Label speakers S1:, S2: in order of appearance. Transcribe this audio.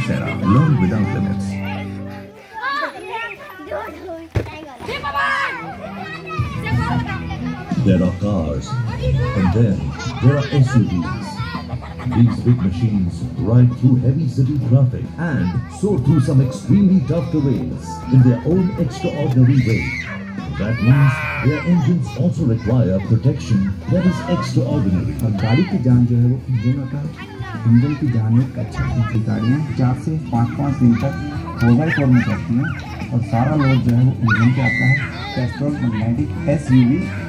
S1: era, learn without limits. There are cars, and then there are SUVs. These big machines ride through heavy city traffic and soar through some extremely tough terrains in their own extraordinary way. That means their engines also require protection that is extraordinary.
S2: और गाड़ी की जान जो है वो engine होता है। Engine की जान एक अच्छा की गाड़ियाँ 4 से 5 दिन तक 4x4 में चलती हैं और सारा लोड जो है वो इंजन पे आता है। Castrol magnetic SUV